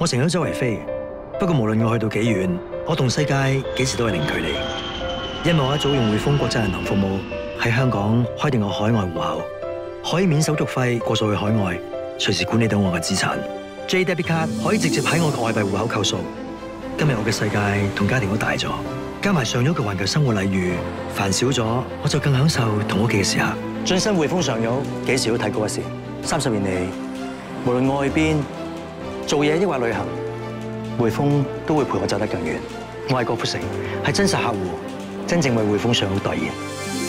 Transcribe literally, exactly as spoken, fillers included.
我成日都周圍飛，不過無論我去到幾遠，我同世界幾時都係零距離。因為我一早用匯豐國際銀行服務喺香港開定我海外戶口，可以免手續費過數去海外，隨時管理到我嘅資產。J Debit Card 可以直接喺我嘅外幣戶口扣數。今日我嘅世界同家庭都大咗，加埋上咗嘅環球生活禮遇，煩少咗，我就更享受同屋企嘅時刻。晉身匯豐上優，幾時都睇高一線。三十年嚟，無論我去邊做嘢抑或旅行，匯豐都會陪我走得更遠。我係郭富城，係真實客戶，真正為匯豐上優代言。